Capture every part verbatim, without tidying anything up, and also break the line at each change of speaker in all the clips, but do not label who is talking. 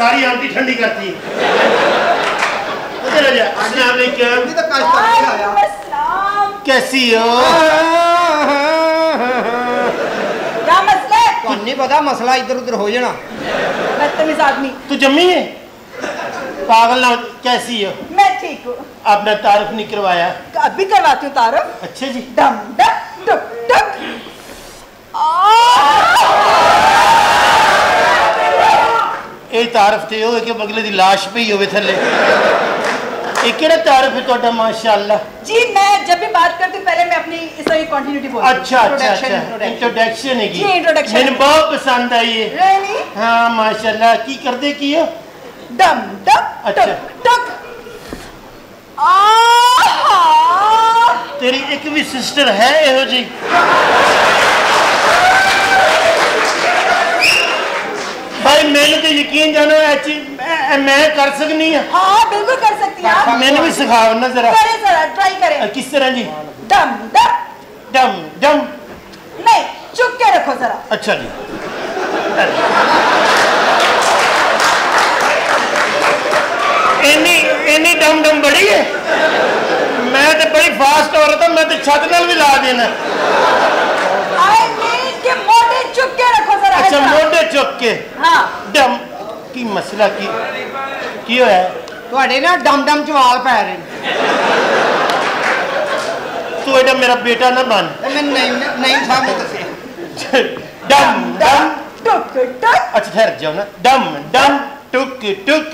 सारी आंटी ठंडी करती है। अस्सलाम वालेकुम। कैसी हो?
क्या मसला है?
कौन नहीं पता, मसला इधर उधर हो जाना।
बदतमीज आदमी।
तू जम्मी है? पागल ना। कैसी हो?
मैं ठीक हूँ।
आपने तारुफ नहीं करवाया?
अभी करवाती हूँ तारुफ।
अच्छा जी।
डम डम टुक टुक।
ये तारुफ थे हो कि बगले दी लाश पे ही होवे थले। ये केड़ा तारुफ है तोड़ा? माशाअल्लाह
जी मैं जब भी बात करती हूँ पहले मैं अपनी इस तरह की कंटिन्यूटी बोलती हूँ।
अच्छा अच्छा अच्छा इंट्रोडक्शन है
जी इंट्रोडक्शन
मैंने बहुत पसंद आई है।
really?
हाँ माशाअल्लाह। की कर दे की हो?
डम डम
अच्छा।
टुक टुक। आहा
तेरी एक भी सिस्टर है एहो जी? भाई मैंने तो यकीन जानो मैं, मैं कर सकनी है।
हाँ बिल्कुल कर सकती हैं आप।
मैंने भी सिखाओ ना जरा।
करें जरा ट्राई करें।
किस तरह जी?
डम डम
डम डम।
नहीं चुप के रखो जरा।
अच्छा जी। इन्नी इन्नी डम डम बड़ी है? मैं तो बड़ी फास्ट औरत हूं, मैं तो छत नाल भी ला देना।
आई मीन के मोटे चुप के रखो जरा।
अच्छा मोटे चुप के।
हाँ
डम की मसला की की होया?
ਤੁਹਾਡੇ ना डम डम च वाल पै रहे।
तू एडा मेरा बेटा ना बन।
मैं नहीं नहीं सामने दसे।
डम डम
टुक टुक।
अच्छा ठहर जाओ ना। डम डम टुक टुक।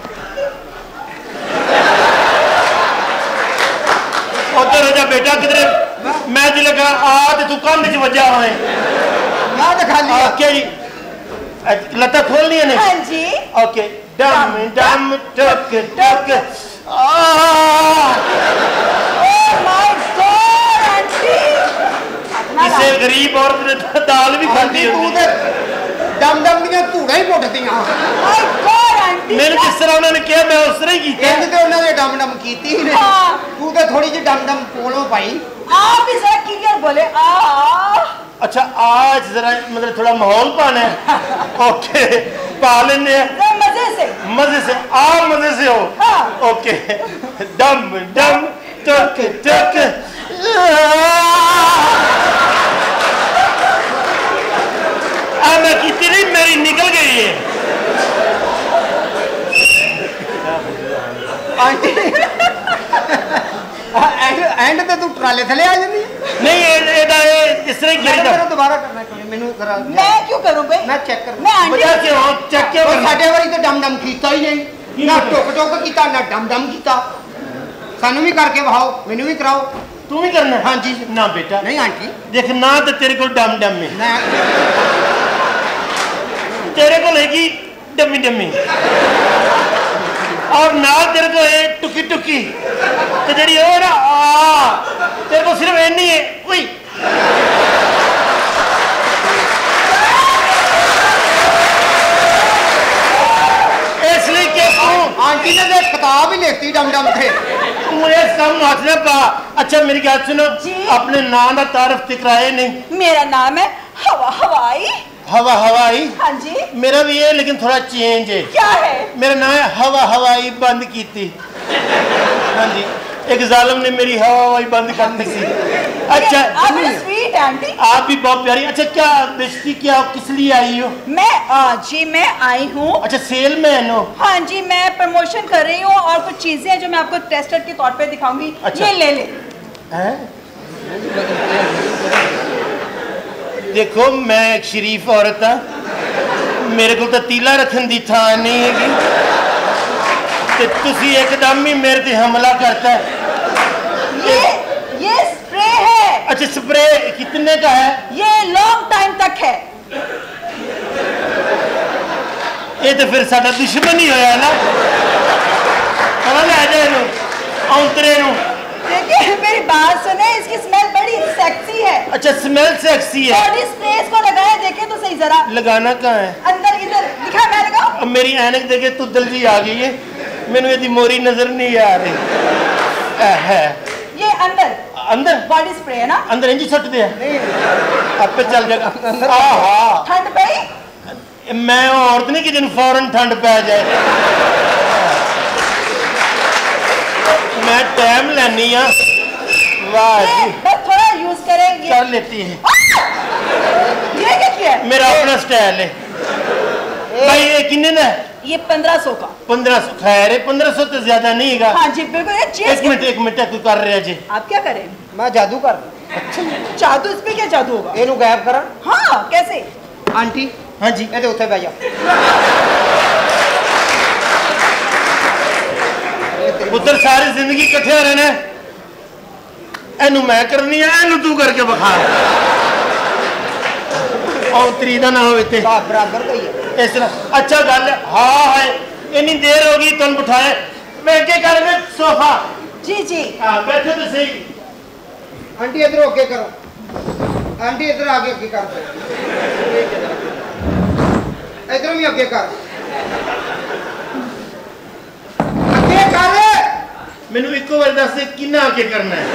उधर हो जा बेटा किधर? मैं जो लगा आ ते तू कंध च वजा होए।
मैं तो खाली
ओके जी। लता खोलनी है ने?
हाँ जी।
ओके डम डम टुक टुक। किसी गरीब औरत ने दाल भी खाती होगी।
डम डम दियां धूड़ा ही पुੱਟਦੀਆਂ।
मैंने जिस तरह उन्होंने किया मैं उस तरह ही की।
ਕਹਿੰਦੇ ਤੇ ਉਹਨਾਂ ਨੇ ਡਮ ਡਮ ਕੀਤੀ ਨੇ। ਤੂੰ ਤੇ ਥੋੜੀ ਜਿਹੀ ਡਮ ਡਮ ਕੋਲੋਂ ਪਾਈ।
आप भी जरा क्लियर बोले। आ
अच्छा आज जरा मतलब थोड़ा माहौल पाना है। ओके पा लेने
मजे से
मजे से आ मजे से हो।
हाँ।
ओके डम डम टक टक। आ मैं कितनी नहीं मेरी निकल गई है।
ਆਂਟੀ एंड ਤੇ ਤੂੰ ਟਰਾਲੇ ਥਲੇ ਆ ਜਾਂਦੀ
नहीं एदा इस तरह ही
मैं दोबारा करना कोई मेनू जरा
मैं क्यों करूं बे?
मैं चेक कर
मैं आंटी
बजा के हो चेक क्या करना?
ਸਾਡੇ ਵਾਰੀ ਤੇ ਡਮ ਡਮ ਕੀਤਾ ਹੀ ਨਹੀਂ ਨਾ ਟੁਕ ਟੁਕ ਕੀਤਾ ਨਾ ਡਮ ਡਮ ਕੀਤਾ ਸਾਨੂੰ ਵੀ ਕਰਕੇ ਵਹਾਓ ਮੈਨੂੰ ਵੀ ਕਰਾਓ
तू भी करना?
हाँ जी
ना बेटा
नहीं आंटी
देख ना तो तेरे को डम डम में
मैं
तेरे को लेगी डमी डमी और ना तेरे को है टुकी टुकी तो जड़ी हो ना आ तेरे को सिर्फ इन्नी है कोई इसलिए कि तू
आंटी ने तो किताब ही लिखती डम डम थे
तू ये सब हाथ न पा। अच्छा मेरी बात सुनो
जी?
अपने नाम का तारफ दिखराए नहीं।
मेरा नाम है हवा हवाई।
हवा हवाई?
हाँ जी।
मेरा भी है लेकिन थोड़ा चेंज है।
क्या है?
मेरा नाम है हवा हवाई बंद की थी। हाँ जी एक जालिम ने मेरी हवा हवाई बंद कर दी थी। अच्छा
आप स्वीट आंटी।
आप भी बहुत प्यारी। अच्छा क्या बेइज्जती क्या किस लिए आई हो?
मैं आ, जी मैं आई हूँ।
अच्छा सेलमैन हो?
हाँ जी मैं प्रमोशन कर रही हूँ और कुछ चीजें हैं जो मैं आपको टेस्टर के तौर पे दिखाऊंगी।
अच्छा।
ये ले ले।
हैं? देखो मैं एक शरीफ औरत हाँ मेरे को तो तीला रखने की थान नहीं है ते तुसी एकदम ही मेरे पे हमला करता है।
ये ये स्प्रे है।
अच्छा स्प्रे कितने का है?
ये लॉन्ग टाइम तक है।
ये तो फिर साडा दुश्मन ही होया ना। चलो ले जाए नु औंतरे नु।
देखिए मेरी बात सुने इसकी स्मेल बड़ी सेक्सी है।
अच्छा स्मेल सेक्सी है।
बॉडी स्प्रे इसको लगाए देखे तो सही जरा।
लगाना कहाँ है?
अंदर इधर दिखा मैं लगाऊं?
अब मेरी ऐनक देखे तू जल्दी आ गई है मैंने यदि मोरी नजर नहीं आ रही है।
ये अंदर
अंदर
बॉडी स्प्रे है ना?
अंदर इंजी छट दे आप पे चल जाएगा। आहा
ठंड पई?
मैं औरत नहीं कि जिन फौरन ठंड पै जाए। मैं टाइम लेनी आ। वाह जी,
बस थोड़ा यूज करेंगे।
कर लेती है।
ये क्या किया?
मेरा अपना स्टाइल है भाई। ये किन्ने का?
ये पंद्रह सौ का।
पंद्रह सौ खैर है, पंद्रह सौ तो ज्यादा नहीं है।
हाँ जी बिल्कुल।
एक मिनट एक मिनट कोई कर रहा जी।
आप क्या करें?
मैं जादू कर।
अच्छा जादू? इस पे क्या जादू होगा?
ਇਹਨੂੰ ਗਾਇਬ ਕਰਾਂ।
हाँ कैसे?
आंटी
हाँ जी,
ਇਹਦੇ ਉੱਥੇ ਬਹਿ ਜਾ।
पुत्र सारी जिंदगी इकट्ठे रहना। एनू मैं करनी है, एनू तू करके बखा। और त्री दा ना होवे ते
बाप बराबर का ही है।
इस तरह अच्छा गल है। हाँ है, इतनी देर हो गई तुम बिठाए। मैं क्या कर रहे सोफा?
जी जी।
हाँ बैठो तो सही।
आंटी इधर ओके करो। आंटी इधर आगे आगे कर दो। इधर भी आगे कर। आगे कर।
मैनू इको बार दस दे किन्ना आगे करना है।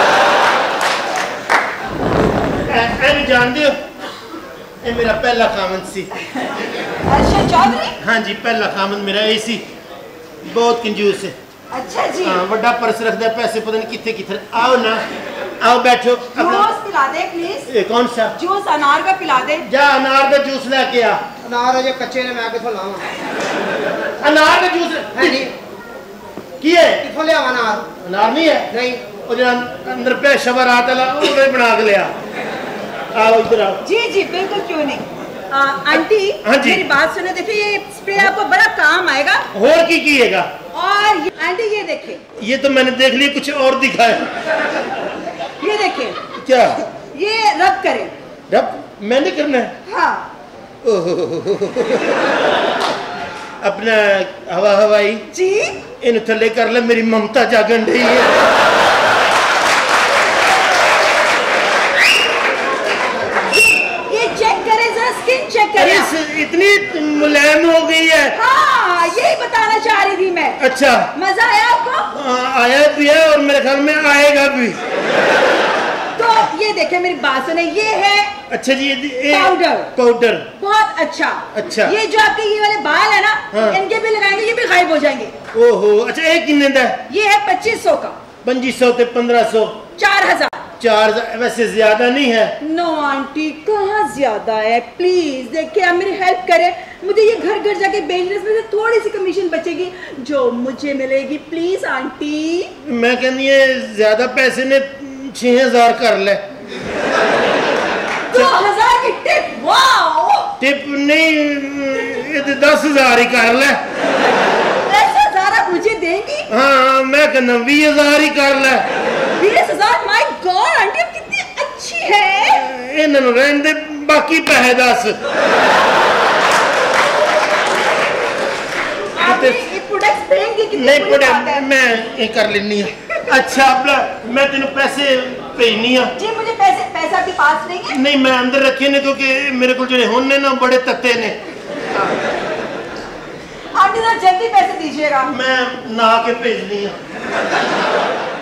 एनू जानते हो, ये मेरा पहला कामन सी।
अच्छा चौधरी।
हाँ जी, पहला कामन मेरा यही सी। बहुत कंजूस है।
अच्छा जी।
हाँ, बड़ा पर्स रखता है, पैसे पता नहीं कितने कितने। आओ ना, आओ बैठो।
जूस पिला दे प्लीज।
ये कौन सा
जूस? अनार का पिला दे।
जा अनार का जूस लेके आ।
अनार अजे कच्चे ने मैं किथों लावां?
अनार का जूस
है नहीं
की है?
किथों लियावां अनार?
अनार नहीं है।
नहीं
वो जो अंदर पे शबर आता ला वो बना के लिया। आओ इधर आओ।
जी जी बिल्कुल, क्यों नहीं। आ, आंटी
हाँ जी।
मेरी बात सुनो, देखिए ये स्प्रे आपको बड़ा काम आएगा।
और की कीएगा?
और ये, आंटी ये देखिए,
ये तो मैंने देख लिया, कुछ और दिखाए।
ये देखिए,
क्या?
ये रब करें।
रब मैंने करना है?
हाँ।
ओहो। अपना हवा हवाई
जी
इन थले कर ले, मेरी ममता जागन रही है।
ये चेक करें जरा, स्किन चेक करें।
इतनी मुलायम हो गई है।
हाँ यही बताना चाह रही थी मैं।
अच्छा
मजा आया आपको?
आ, आया भी है और मेरे ख्याल में आएगा भी।
तो ये देखिए मेरी बात सुने, ये है
अच्छा जी, ये
पाउडर।
पाउडर
बहुत अच्छा।
अच्छा।
ये जो आपके ये वाले बाल है ना,
हाँ।
इनके भी लगाएंगे, ये भी गायब हो जाएंगे।
ओहो। अच्छा एक किन्ने दा?
ये है पच्चीस सौ का।
पंजी सौ ते पंद्रह सौ
चार हजार।
चार वैसे ज्यादा नहीं है।
नो आंटी कहाँ ज्यादा है, प्लीज देखिए आप मेरी हेल्प करें, मुझे ये घर घर जाके बेचने में थोड़ी सी कमीशन बचेगी जो मुझे मिलेगी, प्लीज आंटी।
मैं कहनी है ज्यादा पैसे ने छह हजार कर ले।
दो हजार की टिप। वाओ।
टिप नहीं, ये तो दस हजार ही कर ले।
दस हजार आप मुझे देंगी?
हाँ मैं कहना बीस हजार ही कर ले।
बीस हजार? माय गॉड आंटी आप कितनी अच्छी है।
इन्होंने रहने दे, बाकी पैसे दस।
आप ये प्रोडक्ट्स देंगे कितने?
नहीं प्रोडक्ट मैं ये कर लेनी है। अच्छा अपना मैं तेन पैसे भेजनी है।
जी मुझे पैसे पैसा आपके पास नहीं है?
नहीं मैं अंदर रखे ने, क्योंकि मेरे को जो होने ना बड़े तत्ते ने।
आंटी जरा जल्दी पैसे दीजिएगा।
मैं नहा के भेजनी है।